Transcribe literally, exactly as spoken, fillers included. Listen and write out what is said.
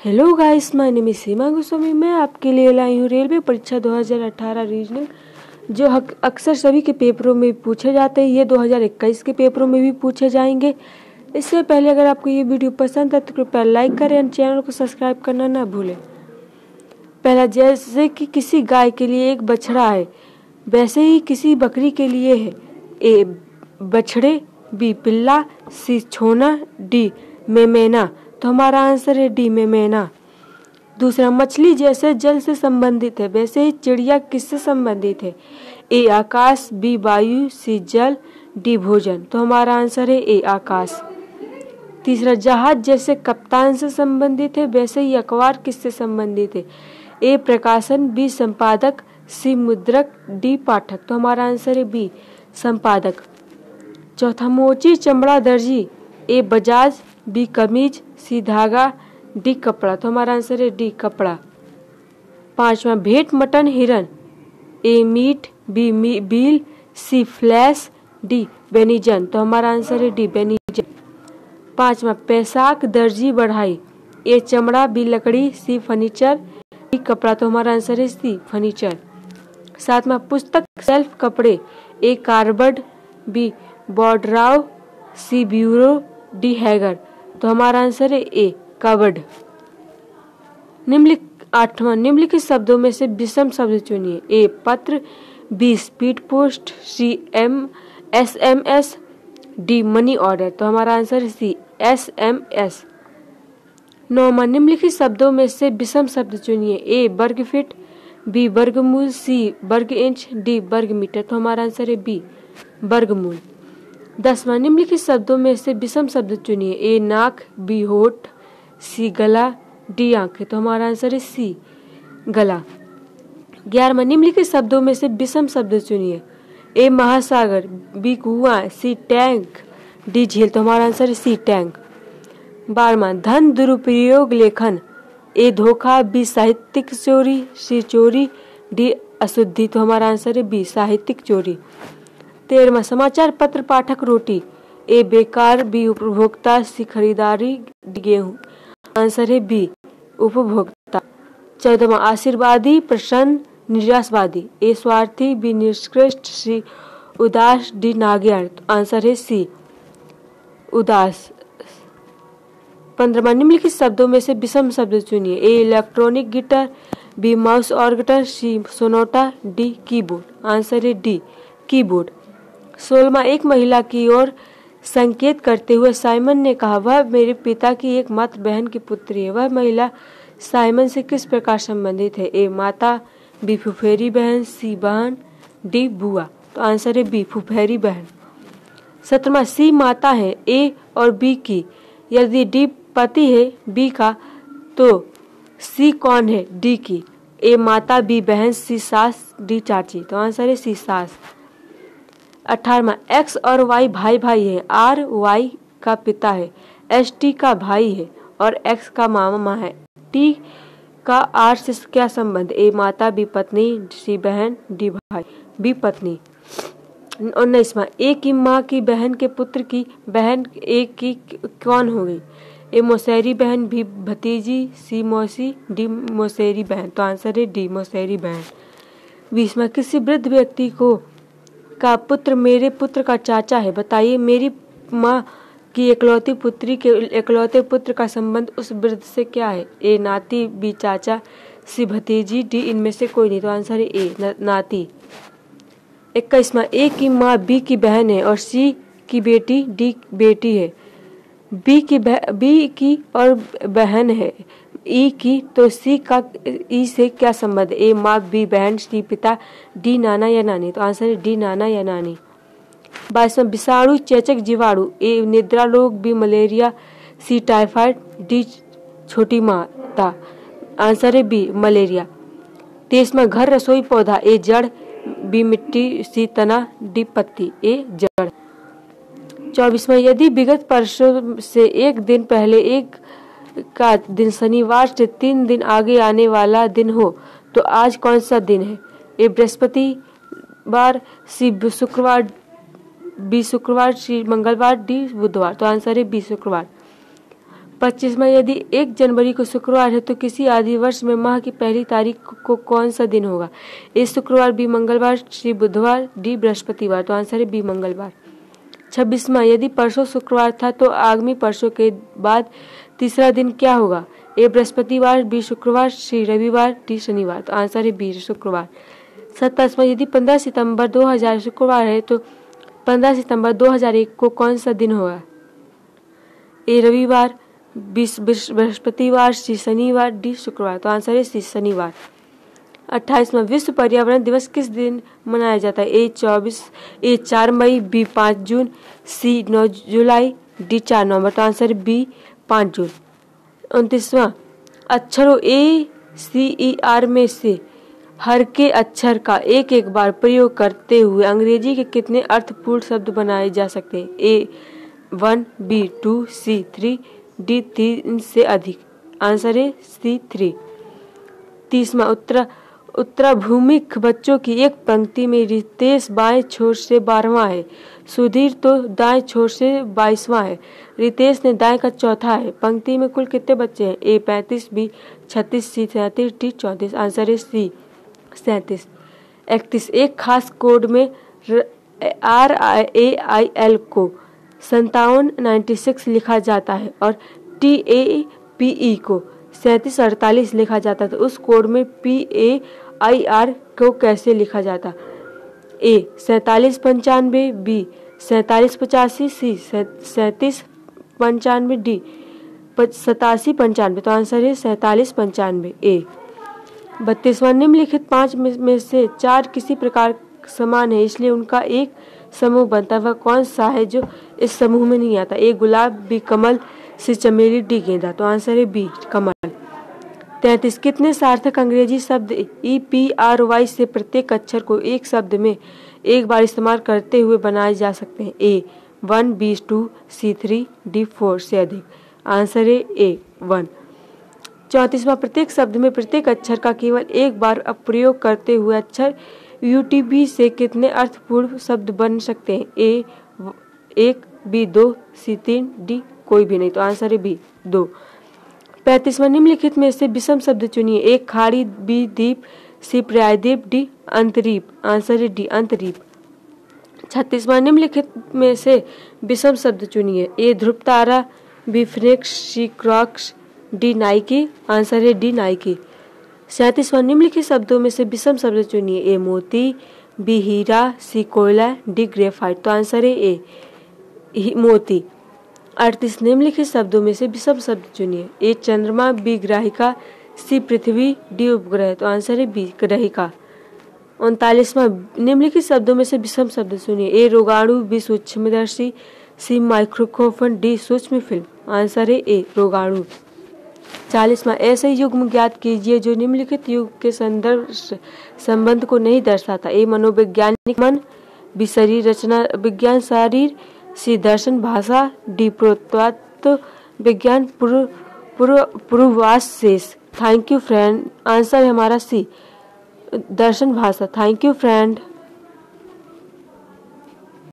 Hello guys, my name is Seema Goswami. मैं आपके लिए लाई हूँ रेलवे परीक्षा दो हज़ार अठारह रीजनल, जो अक्सर सभी के पेपरों में पूछे जाते हैं। ये दो हज़ार इक्कीस के पेपरों में भी पूछे जाएंगे। इससे पहले अगर आपको ये वीडियो पसंद है तो कृपया लाइक करें और चैनल को सब्सक्राइब करना ना भूलें। पहला, जैसे कि किसी गाय के लिए एक बछड़ा है, वैसे ही किसी बकरी के लिए है। ए बछड़े, बी पिल्ला, सी छोना, डी मेमेना। तो हमारा आंसर है डी मेमेना। दूसरा, मछली जैसे जल से संबंधित है, वैसे ही चिड़िया किससे संबंधित है? ए आकाश, बी वायु, सी जल, डी भोजन। तो हमारा आंसर है ए आकाश। तीसरा, जहाज जैसे कप्तान से संबंधित है, वैसे ही अखबार किससे संबंधित है? ए प्रकाशन, बी संपादक, सी मुद्रक, डी पाठक। तो हमारा आंसर है बी संपादक। चौथा, मोची चमड़ा दर्जी, ए बजाज, बी कमीज, सी धागा, डी कपड़ा। तो हमारा आंसर है डी कपड़ा। पांचवा, भेंट मटन हिरन, ए मीट, बी मी, veal, C flesh, D venison. तो हमारा आंसर है डी बेनिजन। पांचवा, पैसाक दर्जी बढ़ाई, ए चमड़ा, बी लकड़ी, सी फर्नीचर, डी कपड़ा। तो हमारा आंसर है सी फर्नीचर। सातवां, पुस्तक सेल्फ कपड़े, A cupboard, B wardrobe, C bureau, D हैगर। तो हमारा आंसर है ए कबर्ड। निम्नलिखित आठवां, निम्नलिखित शब्दों में से विषम शब्द चुनिए। ए पत्र, B speed post, C M S M S, D money order. तो हमारा आंसर है सी एस एम एस। नौवां, निम्नलिखित शब्दों में से विषम शब्द चुनिए। ए वर्ग फीट, बी वर्गमूल, सी वर्ग इंच, डी वर्ग मीटर। तो हमारा आंसर है बी वर्गमूल। दसवां, निम्नलिखित शब्दों में से विषम शब्द चुनिए। ए नाक, बी होठ, सी गला, डी आंखें। तो हमारा आंसर है सी गला। ग्यारहवां, निम्नलिखित शब्दों में से विषम शब्द चुनिए। ए महासागर, बी कुआं, सी टैंक, डी झील। तो हमारा आंसर है सी टैंक। बारहवां, धन दुरुपयोग लेखन, ए धोखा, बी साहित्यिक चोरी, सी चोरी, डी अशुद्धि। तो हमारा आंसर है बी साहित्यिक चोरी। तेरहवां, समाचार पत्र पाठक रोटी, ए बेकार, बी उपभोक्ता, सी खरीदारी, डी गेहूं। आंसर है बी उपभोक्ता। चौदहवां, आशीर्वादी, प्रसन्न, निराशवादी, ए स्वार्थी, बी निष्कृष्ट, सी उदास, डी नाग्यण। तो आंसर है सी उदास। पंद्रहवां, निम्नलिखित शब्दों में से विषम शब्द चुनिए। A electronic guitar, B mouth organ, C sonata, D keyboard. Answer है डी कीबोर्ड। सोलहवां, एक महिला की ओर संकेत करते हुए साइमन ने कहा, वह मेरे पिता की एकमात्र बहन की पुत्री है। वह महिला साइमन से किस प्रकार संबंधित है? ए माता, बी फुफेरी बहन, सी बहन, डी बुआ। तो आंसर है बी फुफेरी बहन। सत्रहवां, सी माता है ए और बी की, यदि डी पति है बी का तो सी कौन है? डी की। ए माता, बी बहन, सी सास, डी चाची। तो आंसर है सी सास। अठारहवां, एक्स और वाई भाई भाई है, आर वाई का पिता है, एस टी का भाई है और एक्स का मामा है। टी का आर से क्या संबंध? ए माता, बी पत्नी, सी बहन, डी भाई, बी पत्नी। उन्नीसवां, ए की माँ की बहन के पुत्र की बहन ए की कौन होगी? ए मौसेरी बहन, बी भतीजी, सी मौसी, डी मौसेरी बहन। तो आंसर है डी मौसेरी बहन। बीसवां, किसी वृद्ध व्यक्ति को का पुत्र मेरे पुत्र का चाचा है, बताइए मेरी माँ की इकलौती पुत्री के इकलौते पुत्र का संबंध उस वृद्ध से क्या है? ए नाती, बी चाचा, सी भतीजी, डी इनमें से कोई नहीं। तो आंसर है ए न, नाती। इक्कीसवां, ए की माँ बी की बहन है और सी की बेटी डी बेटी है, बी की बी की और बहन है ई की, तो सी का ई से क्या संबंध? ए माँ, बी बहन, सी पिता, डी नाना या नानी। तो आंसर है डी नाना या नानी। बाईसवां, विषाणु चेचक जीवाणु, ए निद्रा रोग, B malaria, C typhoid, D छोटी माता। आंसर है बी मलेरिया। तेईसवां, घर रसोई पौधा, ए जड़, बी मिट्टी, सी तना, डी पत्ती, ए जड़। चौबीसवां, यदि विगत वर्षों से एक दिन पहले एक का दिन शनिवार से तीन दिन आगे आने वाला दिन हो तो आज कौन सा दिन है? ए बृहस्पतिवार, सी शुक्रवार, बी शुक्रवार, सी मंगलवार, डी बुधवार। तो आंसर है बी शुक्रवार। पच्चीसवां, यदि एक जनवरी को शुक्रवार है तो किसी आदि वर्ष में माह की पहली तारीख को कौन सा दिन होगा? ए शुक्रवार, बी मंगलवार, सी बुधवार, डी बृहस्पतिवार। तो आंसर है बी मंगलवार। छब्बीसवां, यदि परसों शुक्रवार था तो आगामी परसों के बाद तीसरा दिन क्या होगा? ए बृहस्पतिवार, बी शुक्रवार, सी रविवार, डी शनिवार। तो आंसर है बी शुक्रवार। सत्ताईसवां, यदि पंद्रह सितंबर दो हजार शुक्रवार है तो पंद्रह सितंबर दो हजार एक को कौन सा दिन होगा? ए रविवार, बी बृहस्पतिवार, सी शनिवार, डी शुक्रवार। तो आंसर है सी शनिवार। अट्ठाईसवां, विश्व पर्यावरण दिवस किस दिन मनाया जाता है? ए चौबीस ए चार मई, बी पाँच जून, सी नौ जुलाई, डी चार नवंबर। तो आंसर है बी पाँच जून। उनतीसवां, अक्षरों ए सी ई आर में से हर के अक्षर का एक एक बार प्रयोग करते हुए अंग्रेजी के कितने अर्थपूर्ण शब्द बनाए जा सकते हैं? A one, B two, C three, D तीन से अधिक। आंसर है सी थ्री। तीसवां, उत्तरा उत्तराभूमिक बच्चों की एक पंक्ति में रितेश बाएं छोर से बारहवां है, सुधीर तो दाएं छोर से बाईसवां है, रितेश ने दाएं का चौथा है। पंक्ति में कुल कितने बच्चे हैं? ए पैंतीस, बी छत्तीस, सी सैंतीस, डी चौंतीस। आंसर है सी सैंतीस। इकतीस, एक खास कोड में are I A I L को संतावन नाइन्टी सिक्स लिखा जाता है और टी ए पी ई को सैंतीस अड़तालीस लिखा जाता था। उस कोड में पी ए आई आर को कैसे लिखा जाता? ए सैतालीस पंचानवे, बी सैतालीस पचासी, सी सैंतीस पंचानवे, डी सतासी पंचानवे। तो आंसर है सैतालीस पंचानवे ए। बत्तीसवां, निम्नलिखित पांच में से चार किसी प्रकार समान है इसलिए उनका एक समूह बनता है, वह कौन सा है जो इस समूह में नहीं आता? ए गुलाब, बी कमल, सी चमेली, डी गेंदा। तो आंसर है बी कमल। तैंतीस, कितने सार्थक अंग्रेजी शब्द ई पी आर वाई से प्रत्येक अक्षर को एक शब्द में एक बार इस्तेमाल करते हुए बनाए जा सकते हैं? A one, B two, C three, D four से अधिक। आंसर है ए वन। चौंतीसवां, प्रत्येक शब्द में प्रत्येक अक्षर का केवल एक बार प्रयोग करते हुए अक्षर यूटीबी से कितने अर्थपूर्ण शब्द बन सकते हैं? ए एक, बी दो, सी तीन, डी कोई भी नहीं। तो आंसर है बी दो। पैंतीसवां, निम्नलिखित में से विषम शब्द चुनिए। एक खाड़ी, बी द्वीप, सी प्रायद्वीप, डी अंतरीप। आंसर है डी अंतरीप। छत्तीसवां, निम्नलिखित में से विषम शब्द चुनिए। ए ध्रुव तारा, बी फ्रेक्स, C Crocs, D Nike. Answer है डी नाइकी। सैंतीसवां, निम्नलिखित शब्दों में से विषम शब्द चुनिए। ए मोती, बी हीरा, सी कोयला, डी ग्रेफाइट। तो आंसर है ए मोती। अड़तीस, निम्नलिखित शब्दों में से विषम शब्द चुनिए। ए चंद्रमा, बी ग्राहिका, सी पृथ्वी, डी उपग्रह। तो आंसर है बी ग्राहिका। उनतालीसवां, निम्नलिखित शब्दों में से विषम शब्द चुनिए। ए रोगाणु, बी सूक्ष्मदर्शी, सी माइक्रोफोन, डी सूक्ष्म फिल्म। आंसर है ए रोगाणु। चालीसवां, ऐसे युग्म ज्ञात कीजिए जो निम्नलिखित युग के संदर्भ संबंध को नहीं दर्शाता। ए मनोवैज्ञानिक मन, बी शरीर रचना विज्ञान शरीर, सी दर्शन भाषा, डी पुरातत्व विज्ञान पूर्वाभास शेष। Thank you friend. आंसर है हमारा सी दर्शन भाषा। Thank you friend.